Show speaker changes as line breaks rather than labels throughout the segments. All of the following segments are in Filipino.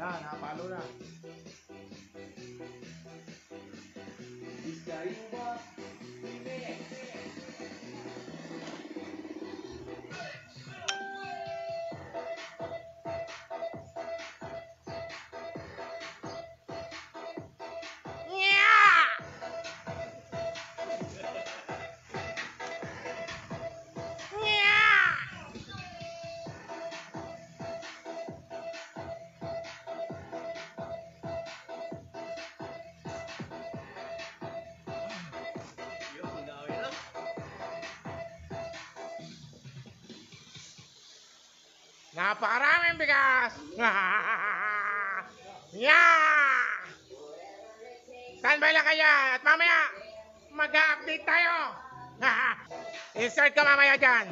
Yan, napalo na. Napakaraming bigas! Yeah! Standby lang kayo at mamaya mag-update tayo. Insert ka mamaya dyan.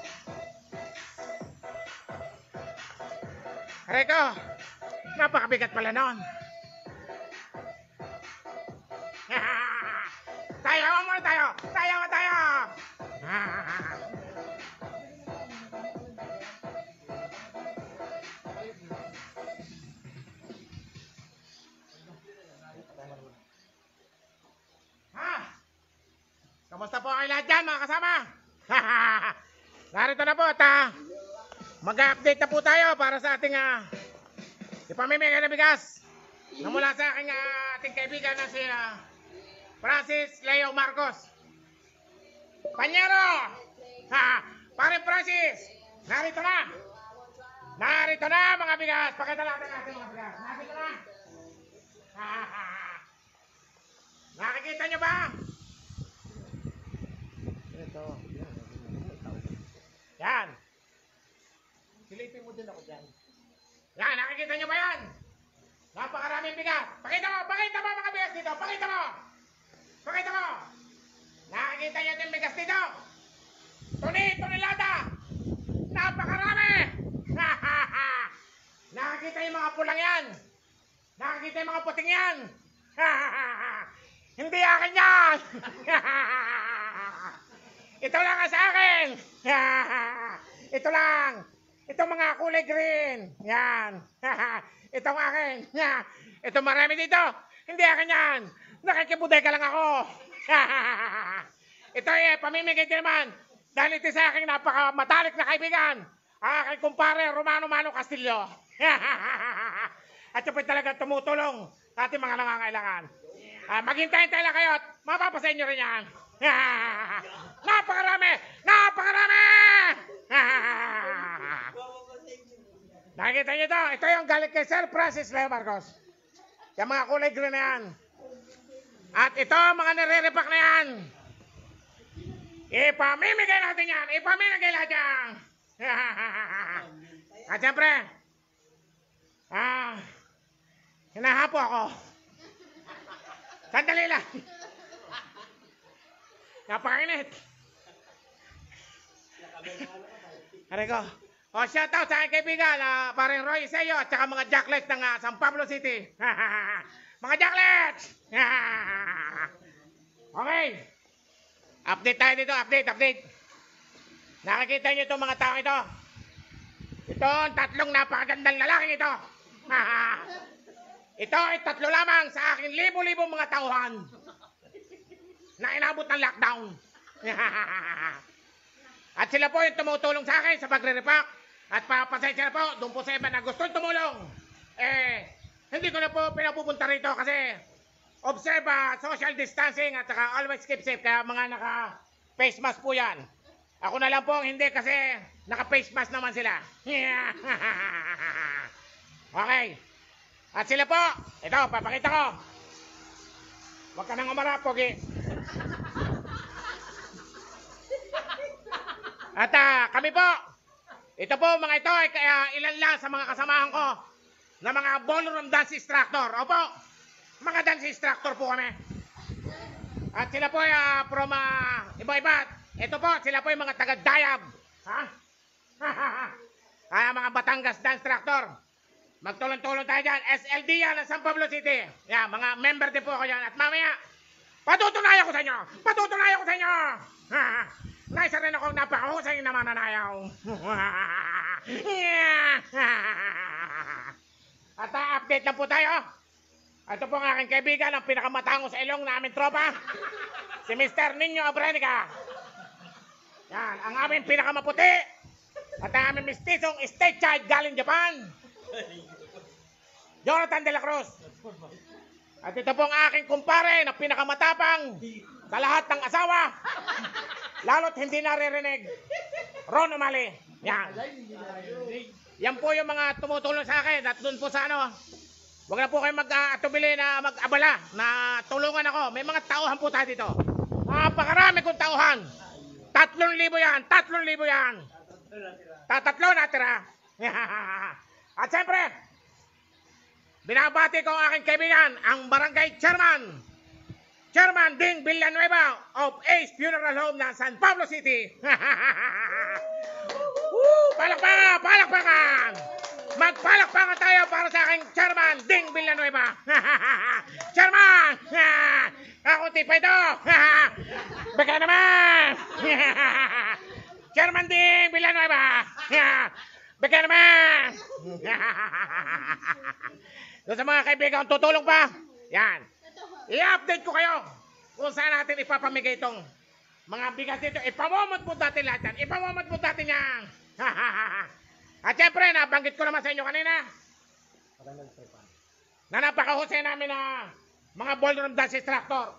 Aray ko, napakabigat pala nun. Tayawan muna tayo! Tayawan tayo! Kamusta po kayo lahat dyan mga kasama? Narito na po at mag-update na po tayo para sa ating ipamimigay na bigas na mula sa ating kaibigan na si Francis Leo Marcos. Panyero! Pare Francis! Narito na! Narito na mga bigas! Pakita natin natin mga bigas. Narito na! Nakikita nyo ba? Ito. Yan. Silipin mo din ako dyan. Yan, nakikita nyo ba yan? Napakaraming bigas. Pakita mo mga bigas dito. Pakita mo. Nakikita nyo din bigas dito. Tonelada. Napakarami. Nakikita yung mga pulang yan. Nakikita yung mga puting yan. Hindi akin yan. Ito lang sa akin. Ito lang. Ito mga kulay green. Yan. Itong akin. Ito marami dito. Hindi akin yan. Nakikibudeka lang ako. Ito pamimigay din naman. Dahil ito sa aking napakamatalik na kaibigan. Aking kumpare Romano Mano Castillo. At ito talaga tumutulong sa ating mga nangangailangan. Maghintay-hintay lang kayo at mapapasa inyo rin yan. Napakarami! Nakikita nyo ito? Ito yung galing kay Sir Francis Leo Marcos. Yung mga kulay green na yan. At ito mga nire-repack na yan. Ipamimigay natin yan. Ipamimigay lahat yan. At siyempre, hinahapo ako. Sandali lang. Napakainit. Aray ko. Shout out sa aking kaibigan, paring Roy Iseyo at saka mga jacklets ng San Pablo City. Mga jacklets! Okay. Update tayo dito. Update. Nakikita nyo itong mga tao ito. Ito ang tatlong napakagandang lalaking ito. Ito ay tatlo lamang sa aking libo-libong mga tauhan na inabot ng lockdown. At sila po yung tumutulong sa akin sa pagre-repack. At papasensya na po, doon po sa iba na gustong tumulong. Hindi ko na po pinapupunta rito kasi observe social distancing at saka always keep safe. Kaya mga naka-face mask po yan. Ako na lang po hindi kasi naka-face mask naman sila. Okay. At sila po, ito, papakita ko. Huwag ka nang umarap, Pogi. At kami po, ito po mga ito ay ilan lang sa mga kasamahan ko na mga ballroom dance instructor. Opo, mga dance instructor po kami. At sila po ay from iba-iba. Ito po, sila po yung mga taga-Dayab. Mga Batangas dance instructor. Magtulong-tulong tayo dyan. SLD yan ng San Pablo City. Yan, mga member din po ako dyan. At mamaya, patutunayan ko sa inyo. Naisa rin ako napakahusay na mananayaw. At update lang po tayo. Ito po ang aking kaibigan, ang pinakamatango sa ilong na aming tropa. Si Mr. Nino Abrenica. Yan, ang aming pinakamaputi. At ang aming mistisong state child galing Japan. Jonathan De La Cruz. At ito po ang aking kumpare na pinakamatapang sa lahat ng asawa. Lalo't hindi naririnig. Ron Umali. Yan. Yan po yung mga tumutulong sa akin. At doon po sa ano, huwag na po kayo mag-atubili na mag-abala na tulungan ako. May mga tauhan po tayo dito. Napakarami kong tauhan. 3,000 yan. 3,000 yan. Tatlo natira. At siyempre, binabati ko ang aking kaibigan, ang barangay chairman, Chairman Ding Villanueva of Ace Funeral Home ng San Pablo City. Palakpakan! Palakpakan! Magpalakpakan tayo para sa aking Chairman Ding Villanueva. Chairman! Ako tipay ito. Baka naman! Chairman Ding Villanueva. Baka naman! Doon sa mga kaibigan, tutulong pa. Yan. I-update ko kayo kung saan natin ipapamigay itong mga bigas dito. Ipamomot po natin lahat yan. Ipamomot po natin yan. At syempre, nabanggit ko naman sa inyo kanina na napakahusay namin na mga ballroom dance instructor.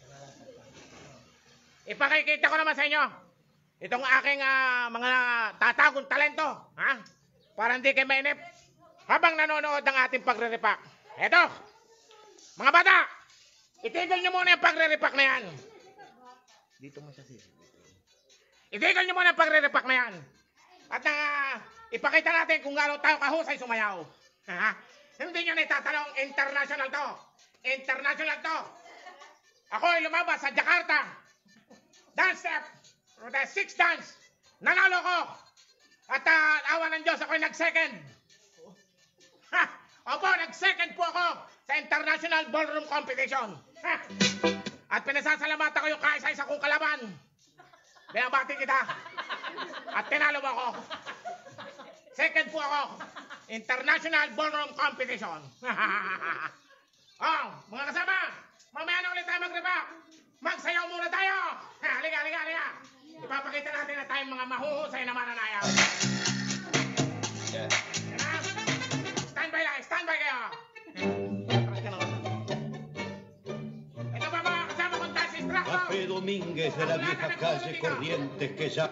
Ipakikita ko naman sa inyo itong aking mga tatagong talento. Ha? Para hindi kayo mainip habang nanonood ng ating pagre-repack. Eto, mga bata, itigil nyo muna yung pagre-repack na yan. Dito mo siya sisi. Itigil nyo muna yung pagre-repack na yan. At ipakita natin kung gaano tayo kahusay sumayaw. Hindi nyo na itatanong, international to. International to. Ako ay lumabas sa Jakarta. Dance step. The 6 dance. Nanalo ko. At awa ng Diyos, ako'y nag-second. Opo, nag-second po ako sa International Ballroom Competition. At pinasasalamatan ko yung kaisa-isa kong kalaban. Binabati kita. At tinalo mo ako. Second po ako. International Ballroom Competition. Oh, mga kasama, mamaya na ulit tayo mag-repack. Magsayaw muna tayo. Halika, halika, halika. Ipapakita natin na tayong mga mahuhusay na mananayaw. Yeah. Standby lang, standby kayo. Ito ba mga kasama kong dance instructor?
Café Domínguez de la vieja calle Corrientes que ya...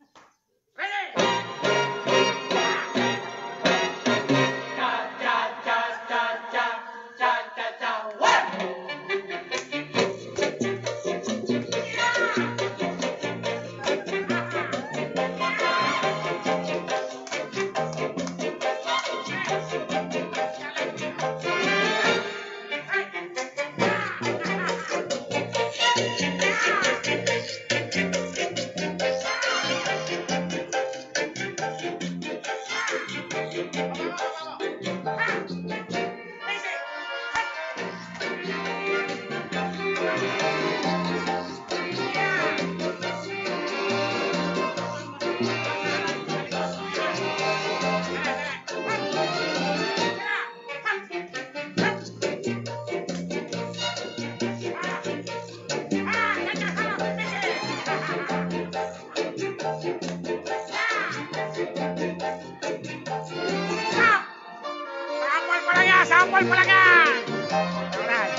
Sample pa lang yan! Alright.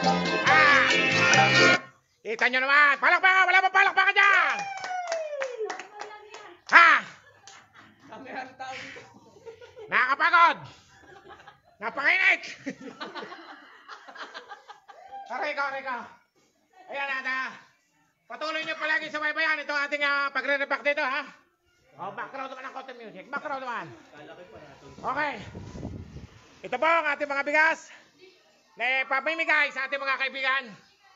Kita nyo naman. Palakpakan! Wala pa palakpakan dyan! Ha? Nakakapagod! Napakainit! Aray ko, aray ko. Ayan, patuloy nyo palagi sa baybayan itong ating pagre-repack dito, ha? Oh, background naman ang content music. Background naman. Okay. Ito po ang ating mga bigas na papamigay sa ating mga kaibigan.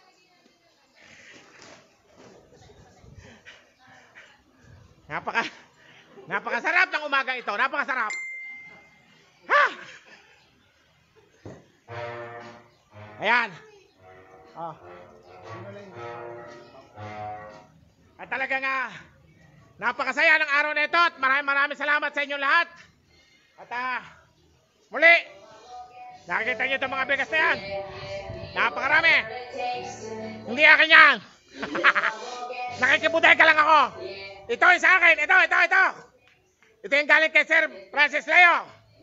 Napakasarap ng umaga ito. Napakasarap. Ha! Ayan. Oh. At talagang napakasaya ng araw na ito at maraming salamat sa inyo lahat. At muli, Nakikita niyo itong mga bigas na yan? Napakarami. Hindi akin yan. Nakikibudeka lang ako. Ito yung sa akin. Ito. Ito yung galing kay Sir Francis Leo.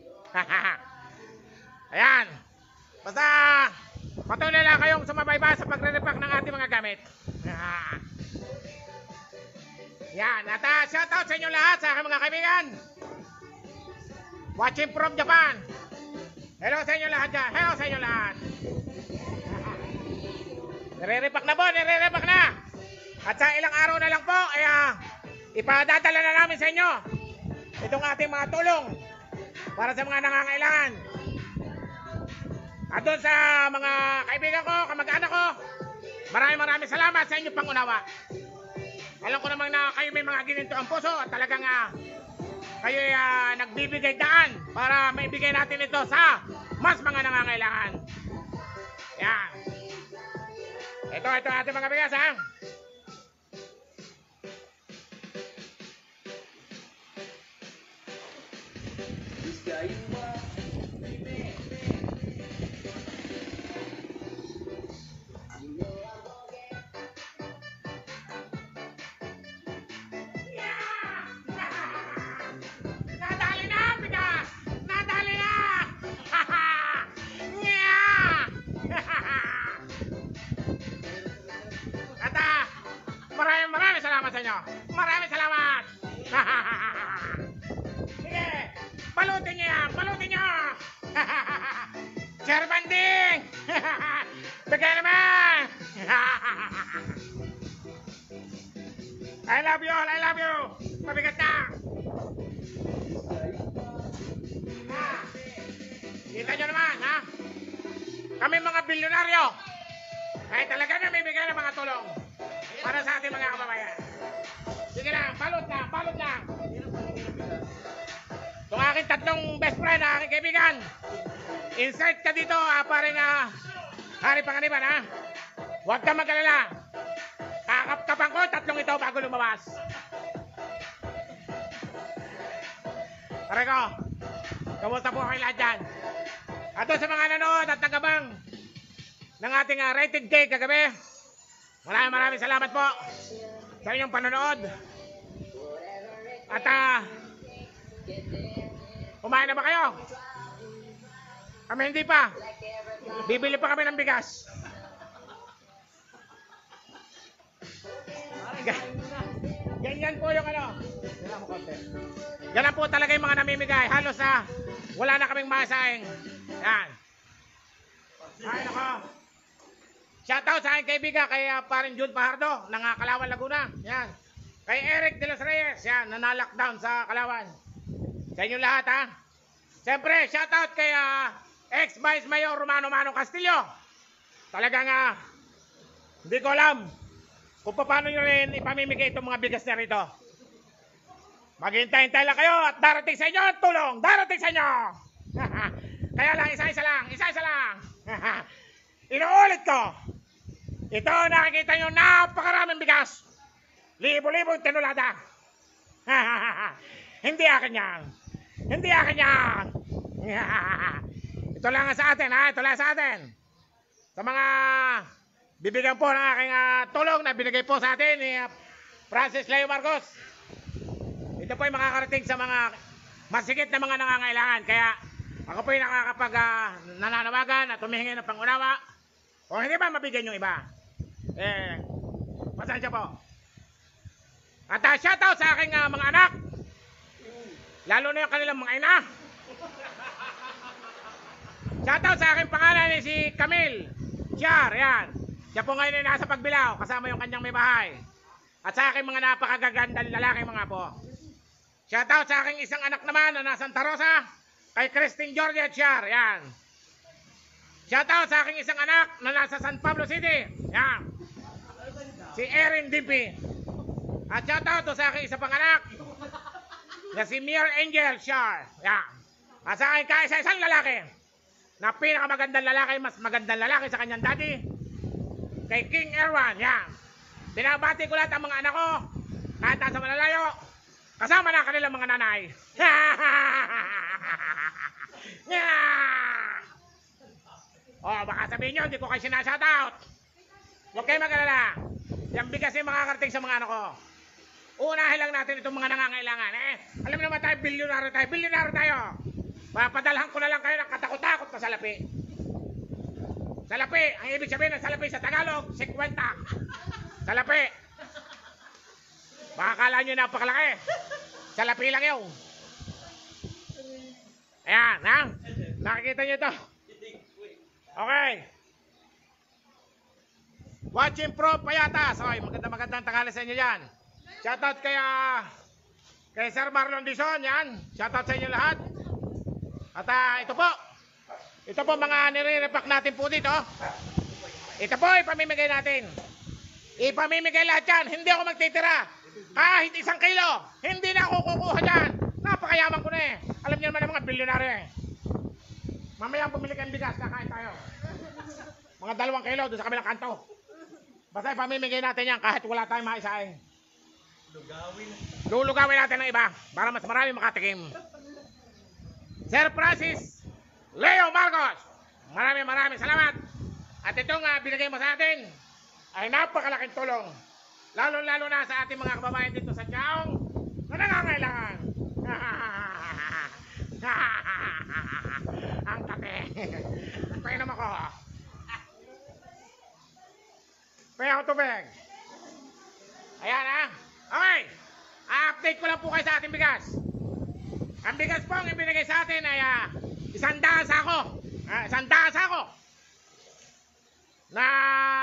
Ayan. Basta patuloy lang kayong sumabaybay sa pagre-repack ng ating mga gamit. Yan. At shoutout sa inyo lahat, sa aking mga kaibigan. Watching from Japan. Hello sa inyo lahat dyan. Hello sa inyo lahat. Nire-repack na po. Nire-repack na. At sa ilang araw na lang po, ay ipadadala na namin sa inyo itong ating mga tulong para sa mga nangangailangan. At doon sa mga kaibigan ko, kamag-anak ko, maraming salamat sa inyong pangunawa. Alam ko namang na kayo may mga gininto ang puso at talagang kayo nagbibigay daan para maibigay natin ito sa mas mga nangangailangan. Yan. Ito ating mga bigas, ha? Maraming salamat sa inyo. Maraming salamat. Sige, balutin niyo yan. Balutin niyo. Sir Banding. Bigay naman. I love you all. I love you. Mabigat na. Kita nyo naman, ha? Kami mga bilyonaryo. Kahit talaga na may bigay ng mga tulong para sa ating mga kababayan. Sige na, balot na. Itong aking tatlong best friend, aking kaibigan. Insert ka dito, paring Hari Panganiban, ha? Huwag ka mag-alala. Kakapkapan ko, tatlong ito bago lumabas. Pare ko, kamusta po kayo lahat dyan? At sa mga nanood at nagabang ng ating rated day kagabi, maraming salamat po sa inyong panonood. At kumain na ba kayo? Kami hindi pa. Bibili pa kami ng bigas. Ganyan po yung Ganyan po talaga yung mga namimigay. Halos wala na kaming masaing. Yan. Ay nako. Shoutout sa aking kaibigan kay paring Jun Pajardo ng Kalawan, Laguna. Yan. Kay Eric de los Reyes, yan, na-lockdown sa Kalawan. Sa inyo lahat, ha. Siyempre, shoutout kay ex-Vice Mayor Romano Manong Castillo. Talagang hindi ko alam kung paano nyo rin ipamimigay itong mga bigas na rito. Maghintay-hintay lang kayo at darating sa inyo ang tulong. Darating sa inyo. Kaya lang, isa-isa lang. Inuulit ko. Ito, nakikita nyo, napakaraming bigas. Libo-libong tinulada. Hindi akin yan. Ito lang sa atin, ha? Ito lang sa atin. Sa mga bibigyan po ng aking tulong na binigay po sa atin ni Francis Leo Marcos. Ito po ay makakarating sa mga masigit na mga nangangailangan. Kaya ako po ay nakakapag nananawagan at humihingi ng pangunawa. Kung hindi ba mabigyan yung iba, pasensya po. At shoutout sa aking mga anak, lalo na yung kanilang mga ina. Shoutout sa aking pangalan ni si Camille Char, yan. Siya po ngayon ay nasa Pagbilao, kasama yung kanyang may bahay. At sa aking mga napakagagandang lalaki mga po. Shoutout sa aking isang anak naman na nasa Santa Rosa, kay Christine Georgia Char, yan. Shoutout sa aking isang anak na nasa San Pablo City, yan. Si Erin Dimpy. At shoutout sa aking isa pang anak na si Mir Angel Char, yan. At sa aking kaisa-isang lalaki na pinakamagandang lalaki, mas magandang lalaki sa kanyang daddy, kay King Erwan, yan. Binabati ko lahat ang mga anak ko, kahit nasa malalayo, kasama na kanilang mga nanay. Oh, baka sabihin nyo, hindi ko kayo sinashoutout. Huwag kayo mag-alala. Yung bigas ay makakarating sa mga ano ko. Uunahin lang natin itong mga nangangailangan. Alam naman tayo, bilyonaryo tayo. Bilyonaryo tayo. Papadalhan ko na lang kayo ng katakot-takot na salapi. Salapi, ang ibig sabihin ng salapi sa Tagalog, 50. Salapi. Baka kala nyo napakalaki. Salapi lang yun. Ayan, ha? Nakikita nyo ito. Okay. Watching Pro Payatas. Okay, magandang tanghali sa inyo yan. Shoutout kay Sir Marlon Dizon, yan. Shoutout sa inyo lahat. At ito po mga nire-repack natin po dito. Ito po ipamimigay natin. Ipamimigay lahat yan. Hindi ako magtitira. Kahit 1 kilo. Hindi na ako kukuha dyan. Napakayaman ko na eh. Alam niyo naman ang mga bilyonaryo eh. Mamaya bumili kayong bigas, kakain tayo. Mga 2 kilo doon sa kabilang kanto. Basta ipamimigay natin yan kahit wala tayong maisaing. Lulugawin natin ng iba para mas marami makatikim. Sir Francis Leo Marcos, maraming salamat. At itong binigay mo sa atin ay napakalaking tulong. Lalo na sa ating mga kababayan dito sa Chaong na nangangailangan. Ang kate. Painom ako. Paya ako tubig. Ayan ha. Okay. Update ko lang po kayo sa ating bigas. Ang bigas po ang ibinigay sa atin ay 100 sako. 100 sako. Na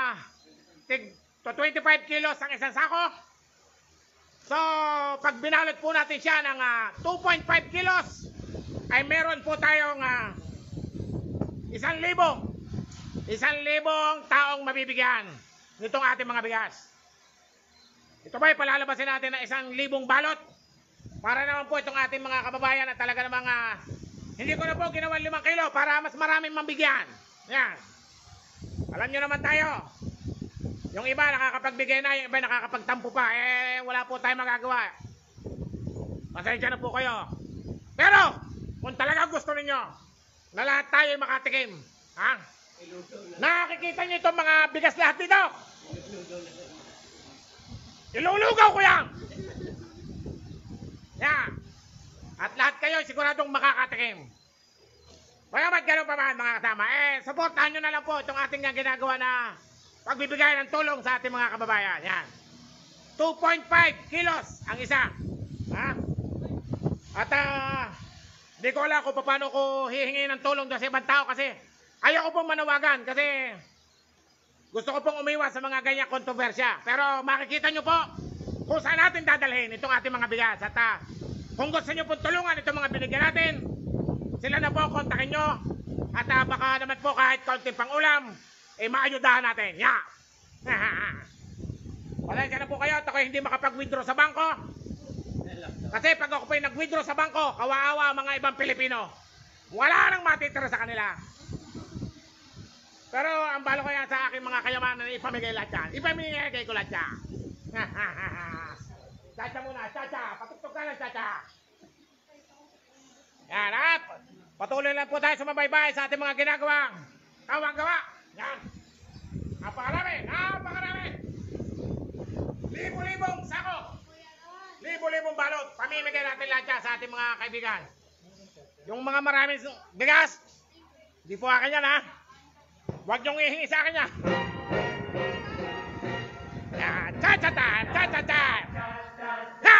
25 kilos ang isang sako. So, pag binalot po natin siya ng 2.5 kilos, ay meron po tayong 1,000. 1,000 taong mabibigyan nitong ating mga bigas. Ito ba, palalabasin natin na 1,000 balot para naman po itong ating mga kababayan at talaga namang hindi ko na po ginawa 5 kilo para mas maraming mabigyan. Yan. Alam nyo naman tayo, yung iba nakakapagbigay na, yung iba nakakapagtampo pa, wala po tayong magagawa. Pasensya na po kayo. Pero, kung talaga gusto ninyo na lahat tayo makatikim, ha? Nakikita nyo itong mga bigas lahat dito? Ilulugaw ko yan! Yan. At lahat kayo siguradong makakatikim. Kaya ba't ganun pa man mga kasama? Supportahan nyo na lang po itong ating ginagawa na pagbibigay ng tulong sa ating mga kababayan. Yan. 2.5 kilos ang isa. Ha? At di ko alam kung paano ko hihingi ng tulong sa ibang tao kasi ayaw ko pong manawagan kasi gusto ko pong umiwas sa mga ganyang kontrobersya. Pero makikita nyo po kung saan natin dadalhin itong ating mga bigas. At kung gusto nyo pong tulungan itong mga binigyan natin, sila na po, kontakin nyo. At baka naman po kahit kaunting pang-ulam, maayudahan natin. Yeah. Pasensya na po kayo at ako hindi makapag-withdraw sa bangko. Kasi pag ako po yung nag-withdraw sa bangko, kawawa mga ibang Pilipino. Wala nang matitira sa kanila. Pero ang balo ko yan sa aking mga kayamanan, ipamigay lahat yan. Ipamigay ko lahat yan. Chacha muna, chacha. Patuktok ka lang, chacha. Yan, at patuloy lang po tayo sumabaybay sa ating mga ginagawang gawa. Yan. Napakarami. Libo-libong sako. Libo-libong balot. Pamimigay natin lahat yan sa ating mga kaibigan. Yung mga maraming bigas, di po akin yan ha. Huwag niyong ihingi sa akin yan. Yan. Cha-cha-cha. Ha!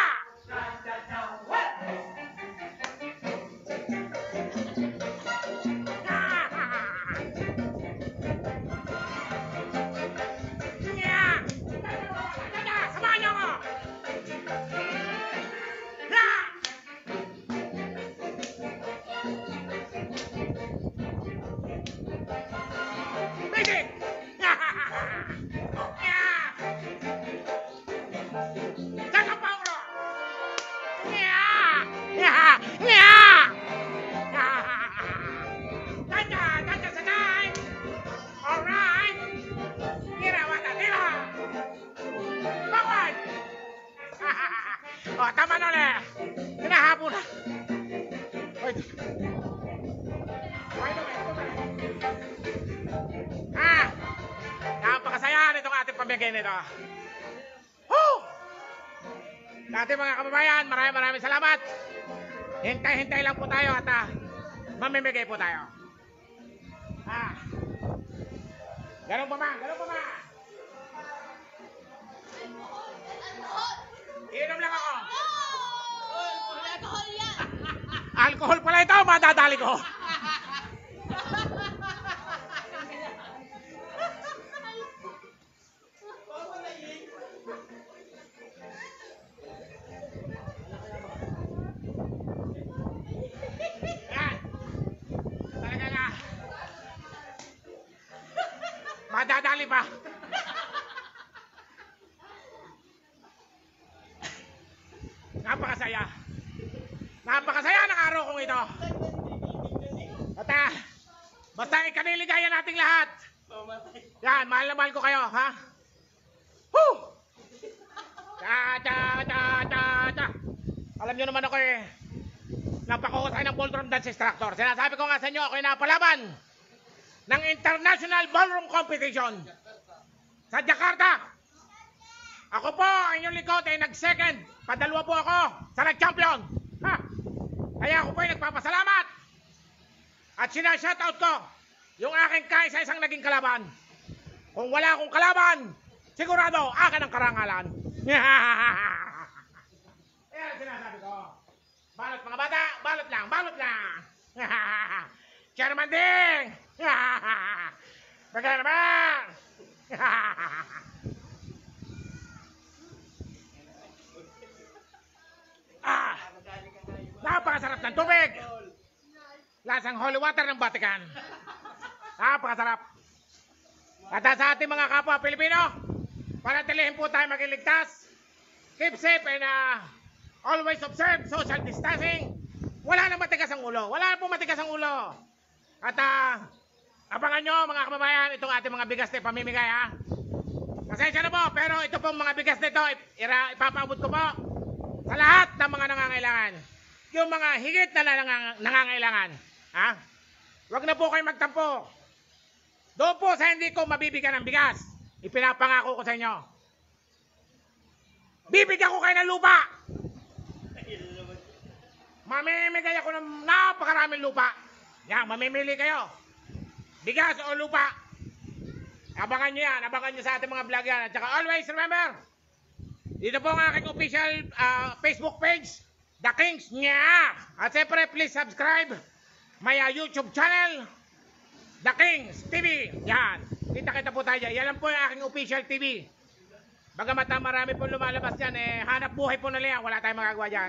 Oh, tama na ulit. Hinahabol na. Wait. Wait a minute. pamigay nito. Woo! Sa ating mga kababayan, maraming salamat. Hintay-hintay lang po tayo at mamimigay po tayo. Ganun pa ba? Inom lang ako.
Alcohol yan!
Alcohol pala ito, madadali ko. Yan. Talaga nga. Madadali pa. Napakasaya. Napakasaya ng araw kong ito. At basta ikaniligaya nating lahat. Yan, mahal na mahal ko kayo, ha? Woo! Cha. Alam nyo naman ako napakahusay ng ballroom dance instructor. Sinasabi ko nga sa inyo, ako'y napalaban ng International Ballroom Competition sa Jakarta. Ako po, ang inyong likod ay nag-second. Padalwa po ako sa nag-champion. Kaya ako po ay nagpapasalamat. At sinashoutout ko yung aking kaisa-isang naging kalaban. Kung wala akong kalaban, sigurado akin ang karangalan. Ayan sinasabi ko. Balot mga bata, balot lang. Chairman Ding! Maganda naman! Napakasarap ng tubig! Lasang holy water ng Vatican. Napakasarap. At sa ating mga kapwa Pilipino, panatilihin po tayo magiligtas. Keep safe and always observe social distancing. Wala na matigas ang ulo. At abangan nyo mga kababayan itong ating mga bigas na pamimigay, ha. Pasensya na po, pero ito pong mga bigas nito ipapaabot ko po sa lahat ng mga nangangailangan. Yung mga higit na nangangailangan, ha. Huwag na po kayo magtampo. Doon po sa hindi ko mabibigyan ng bigas, ipinapangako ko sa inyo. Bibigyan ko kayo ng lupa. Mamimigay ako ng napakaraming lupa. Yan, mamimili kayo. Bigas o lupa. Abangan nyo yan. Abangan nyo sa ating mga vlog yan. At saka always remember, dito po ang aking official Facebook page, The Kings Nya. At siyempre, please subscribe my YouTube channel, The Kings TV. Yan. Kita-kita po tayo dyan. Yan lang po yung aking official TV. Bagamat marami po lumalabas dyan, hanap buhay po na lang. Wala tayong magagawa dyan.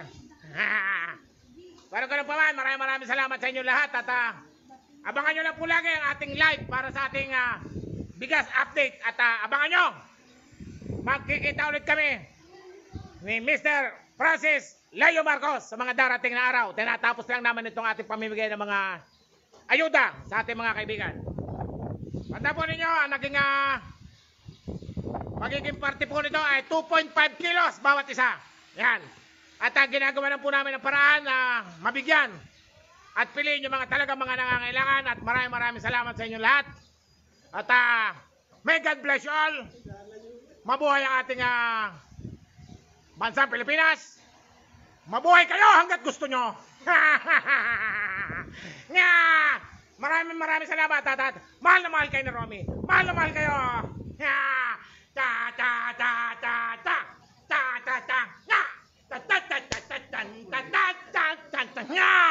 Pero ganun pa man, maraming salamat sa inyo lahat. At abangan nyo lang po lagi ang ating live para sa ating bigas update. At abangan nyo, magkikita ulit kami ni Mr. Francis Leo Marcos sa mga darating na araw. Tinatapos lang naman itong ating pamimigay ng mga ayuda sa ating mga kaibigan. Tanda po ninyo, ang naging magiging party po nito ay 2.5 kilos bawat isa. Yan. At ginagawa lang po namin ng paraan na mabigyan at piliin yung mga talagang mga nangangailangan. At maraming salamat sa inyo lahat. At may God bless you all. Mabuhay ang ating bansang Pilipinas. Mabuhay kayo hanggat gusto nyo. Maraming salamat. At mahal na mahal kayo ni Romy. Mahal na mahal kayo. Ta